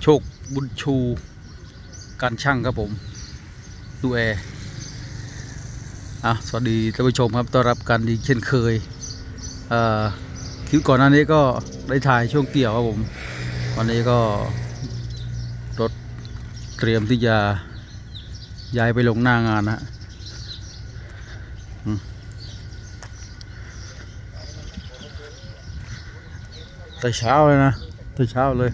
ชคบุญชูการช่างครับผมตู้แอร์สวัสดีท่านผู้ชมครับต้อนรับกันอีกเช่นเคยคลิปก่อนหน้านี้ก็ได้ถ่ายช่วงเกี่ยวครับผมวันนี้ก็รถเตรียมที่จะย้ายไปลงหน้างานนะแต่เช้าเลยนะแต่เช้าเลย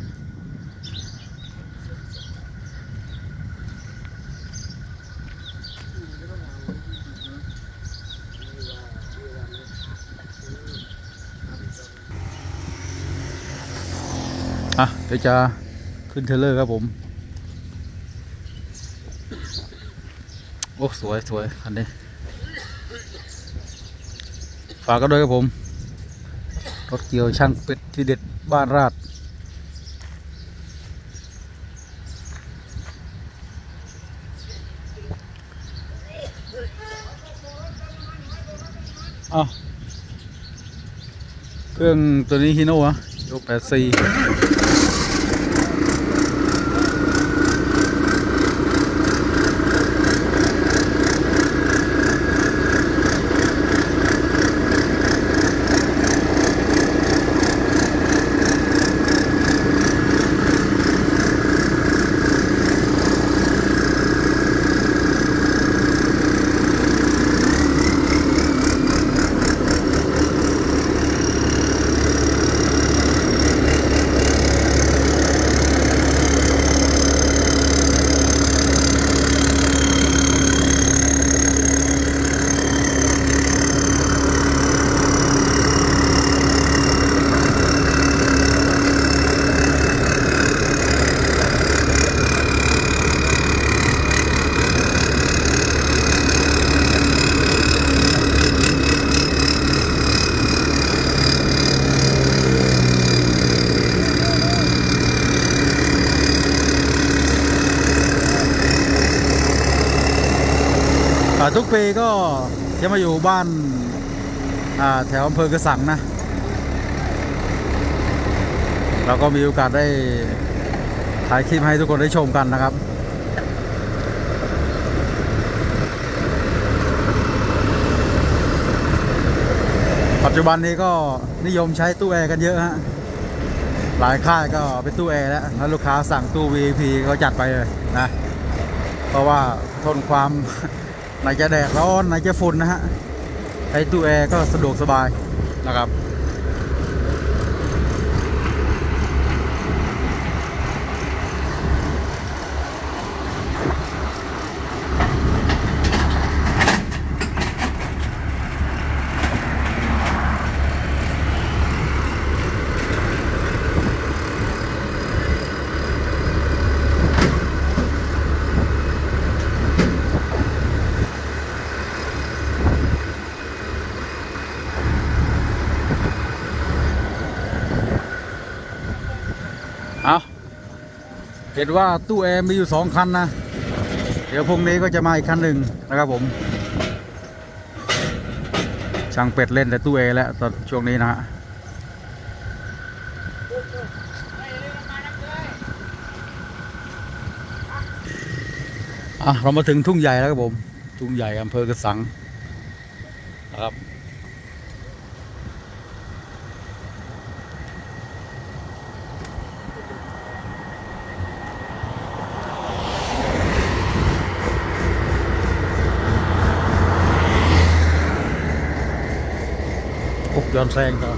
เดี๋ยวจะขึ้นเทเลอร์ครับผมโอ้สวยสวยคันนี้ฝากกันด้วยครับผมรถเกี่ยวช่างเป็ดที่เด็ดบ้านราชเครื่องตัวนี้ฮิโน่อะโย84ทุกปีก็จะมาอยู่บ้านแถวอำเภอกระสังนะเราก็มีโอกาสได้ถ่ายคลิปให้ทุกคนได้ชมกันนะครับปัจจุบันนี้ก็นิยมใช้ตู้แอร์กันเยอะฮะหลายค่ายก็เป็นตู้แอร์แล้วลูกค้าสั่งตู้ VIP เขาจัดไปเลยนะเพราะว่าทนความไหนจะแดดร้อนไหนจะฝุ่นนะฮะไอ้ตู้แอร์ก็สะดวกสบายนะครับเห็นว่าตู้แอร์มีอยู่2 คันนะเดี๋ยวพรุ่งนี้ก็จะมาอีกคันหนึ่งนะครับผมช่างเป็ดเล่นแต่ตู้แอร์แล้วตอนช่วงนี้นะฮะเรามาถึงทุ่งใหญ่แล้วครับผมทุ่งใหญ่อำเภอกระสังนะครับย้อนแซงต่อ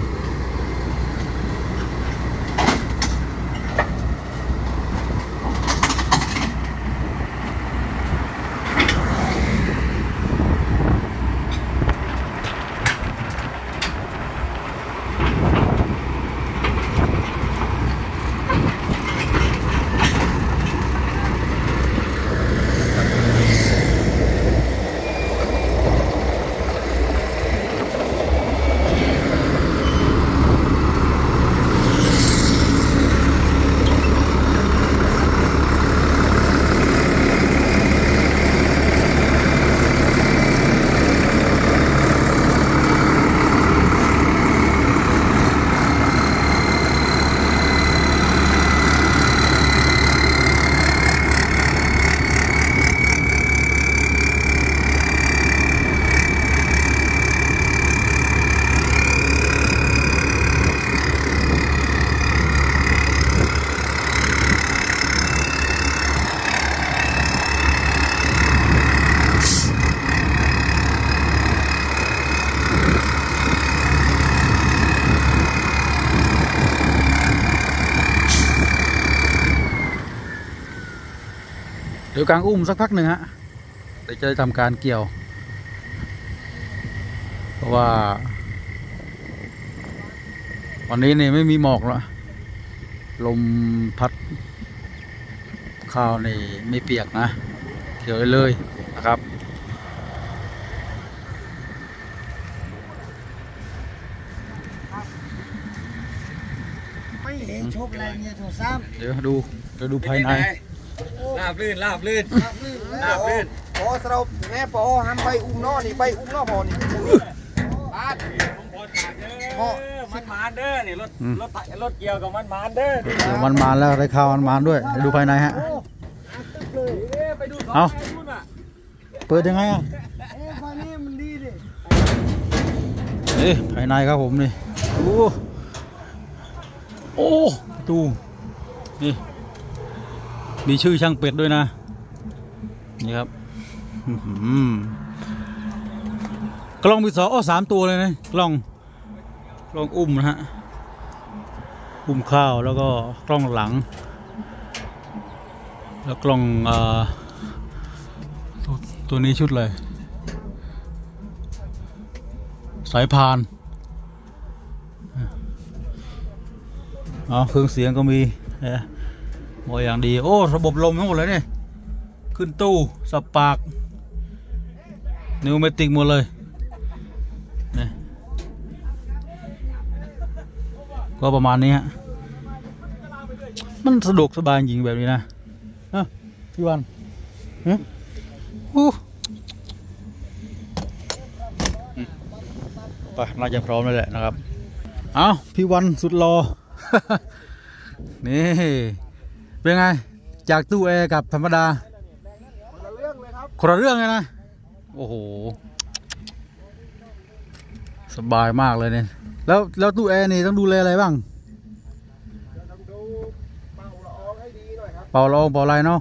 เดี๋ยวกลางอุ้มสักพักหนึ่งฮะเดี๋ยวจะทำการเกี่ยวเพราะว่าวันนี้เนี่ยไม่มีหมอกแล้วลมพัดข้าวนี่ไม่เปียกนะเกี่ยวได้เลยนะครับไม่เห็นชกอะไรเนี่ยโถซ้ำเดี๋ยวดูภายในลาบลื่นลาบลื่นพอเราแม่พอหันไปอุ้มนอนี่ไปอุ้มนอพอนี่บาดพอมันมาเด้อนี่รถเกี่ยวกับมันมาเด้อมันมาแล้วได้ข่าวมันมาด้วยดูภายในฮะเอาเปิดยังไงอ่ะไฟนี่มันดีดินี่ภายในครับผมนี่โอ้ประตูนี่มีชื่อช่างเป็ดด้วยนะนี่ครับกล้องมี3 ตัวเลยนะกล้องอุ้มนะฮะอุ้มข้าวแล้วก็กล้องหลังแล้วกล้องตัวนี้ชุดเลยสายพานเครื่องเสียงก็มีหมดอย่างดีโอ้ระบบลมทั้งหมดเลยเนี่ยขึ้นตู้สับปากนิวเมติกหมดเลยนี่ก็ประมาณนี้ฮะมันสะดวกสบายจริงแบบนี้นะพี่วันไปน่าจะพร้อมแล้วแหละนะครับเอาพี่วันสุดรอ นี่เป็นไงจากตู้แอร์กับธรรมดาคนละเรื่องเลยครับคนละเรื่องเลยนะโอ้โหสบายมากเลยเนี่ยแล้วตู้แอร์นี่ต้องดูแลอะไรบ้างต้องดูเป่าละอองให้ดีหน่อยครับเป่าละอองเป่าอะไรเนาะ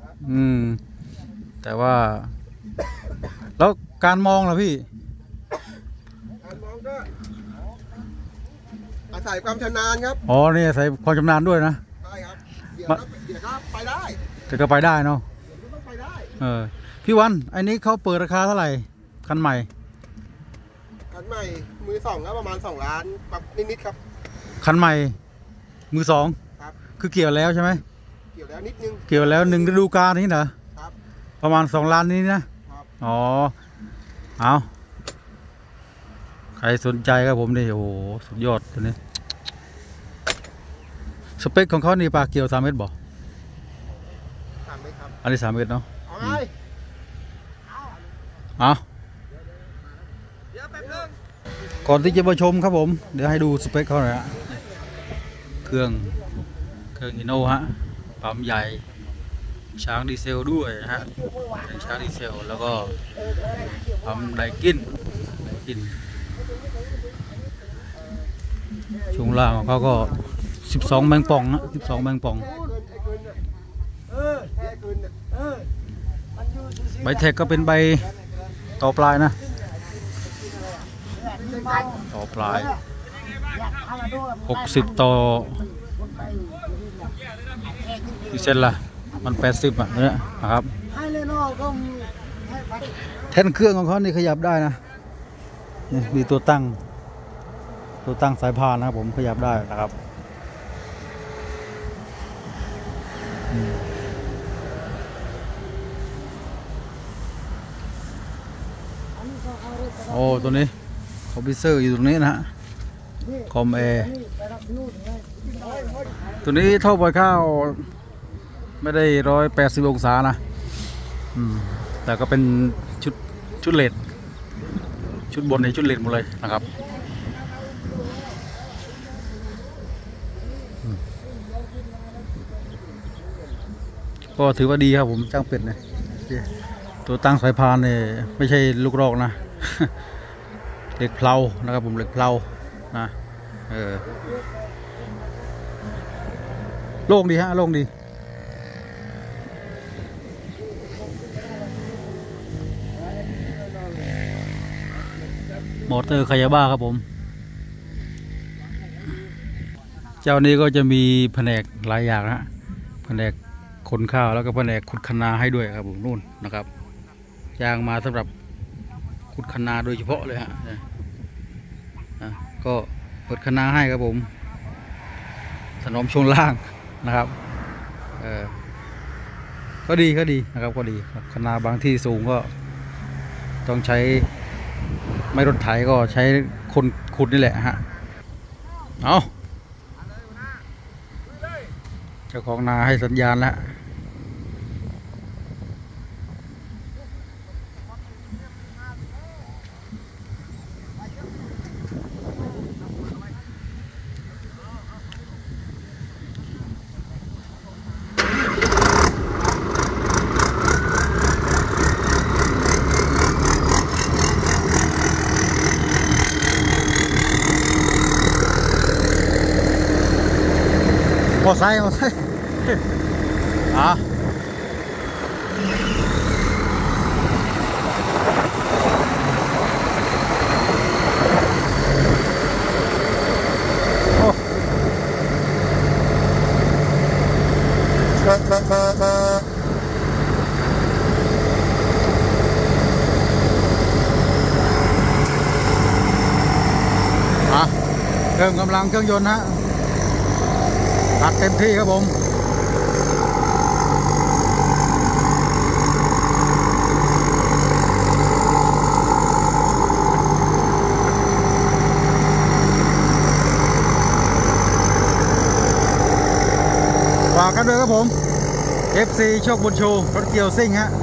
แต่ว่าแล้วการมองล่ะพี่การมองก็อาศัยความชำนาญครับอ๋อนี่อาศัยความชำนาญด้วยนะใช่ครับเดี๋ยวก็ไปได้แต่ก็ไปได้เนาะต้องไปได้พี่วันอันนี้เขาเปิดราคาเท่าไหร่คันใหม่มือสองก็ประมาณ2 ล้านแบบนิดๆครับคันใหม่มือ2 ครับคือเกี่ยวแล้วใช่ไหมเกี่ยวแล้วนิดนึงเกี่ยวแล้ว1ฤดูกาลนี้เหรอครับประมาณ2 ล้านนี้นะครับอ๋อเอาใครสนใจครับผมนี่โอ้โหสุดยอดตัวนี้สเปคของเขานี่ปลาเกี่ยว3 เมตรบ่ 3 เมตรครับอันนี้3 เมตรเนาะเอาก่อนที่จะมาชมครับผมเดี๋ยวให้ดูสเปคเขาหน่อยฮะเครื่องอิโน่ฮะปั๊มใหญ่ช้างดีเซลด้วยฮะเป็นช้างดีเซลแล้วก็ปั๊มไดกินช่วงล่างของเขาก็12 แมงป่องนะ12 แมงป่องใบแท็กก็เป็นใบต่อปลายนะต่อปลาย60 ต่อกี่เซนล่ะมัน80อ่ะเนี่ยนะครับแท่นเครื่องของเขานี่ขยับได้นะนี่มีตัวตั้งสายพานนะครับผมขยับได้นะครับโอ้ตัวนี้คอมพิวเซอร์อยู่ตรงนี้นะฮะคอมแอร์ตัวนี้ท่อปล่อยข้าวไม่ได้180 องศานะแต่ก็เป็นชุดเลดชุดบนในชุดเลดหมดเลยนะครับก็ถือว่าดีครับผมจ้างเป็ดเนี่ยตัวตั้งสายพานเนี่ยไม่ใช่ลูกรอกนะเหล็กเพลานะครับผมเหล็กเพลานะโล่งดีฮะโล่งดีมอเตอร์คายาบ้าครับผมเจ้านี้ก็จะมีแผนกหลายอย่างนะแผนกขนข้าวแล้วก็แผนกขุดคะนาให้ด้วยครับผมนู่นนะครับจ้างมาสำหรับขุดคะนาโดยเฉพาะเลยฮะก็เปิดคะนาให้ครับผมถนอมช่วงล่างนะครับก็ดีนะครับก็ดีคะนาบางที่สูงก็ต้องใช้ไม่รถไถก็ใช้คนขุดนี่แหละฮะเอาเจ้าของนาให้สัญญาณแล้วมอไซค์อ่ะโอ้เพิ่มกำลังเครื่องยนต์ฮะตัดเต็มที่ครับผมฝากกันด้วยครับผม FC โชคบุญชูรถเกี่ยวซิ่งฮะ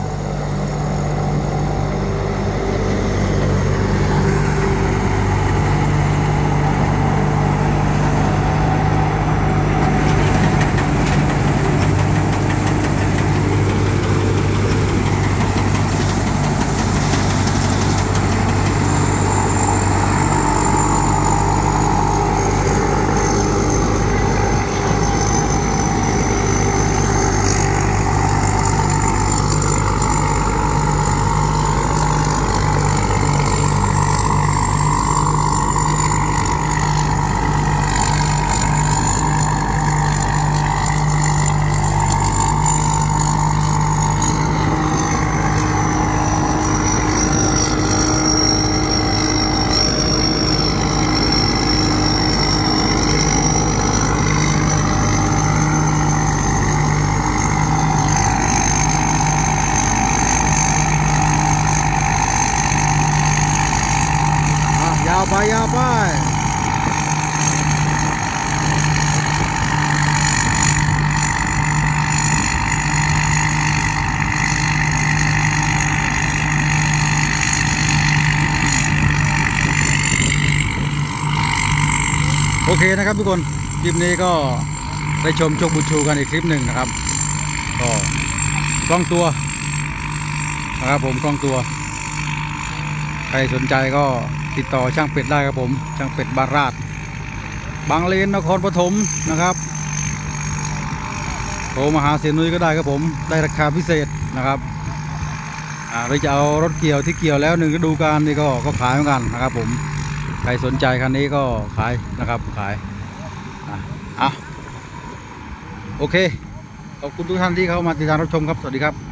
ยาวไปโอเคนะครับทุกคนคลิปนี้ก็ได้ชมโชคบุญชูกันอีกคลิปหนึ่งนะครับก็กล้องตัวนะครับผมกล้องตัวใครสนใจก็ติดต่อช่างเป็ดได้ครับผมช่างเป็ดบางราชบางเลนนครปฐมนะครับโทรมาหาเสียนุ้ยก็ได้ครับผมได้ราคาพิเศษนะครับเราจะเอารถเกี่ยวที่เกี่ยวแล้ว1 ฤดูกาลนี่ก็ขายเหมือนกันนะครับผมใครสนใจคันนี้ก็ขายนะครับขายโอเคขอบคุณทุกท่านที่เข้ามาติดตามรับชมครับสวัสดีครับ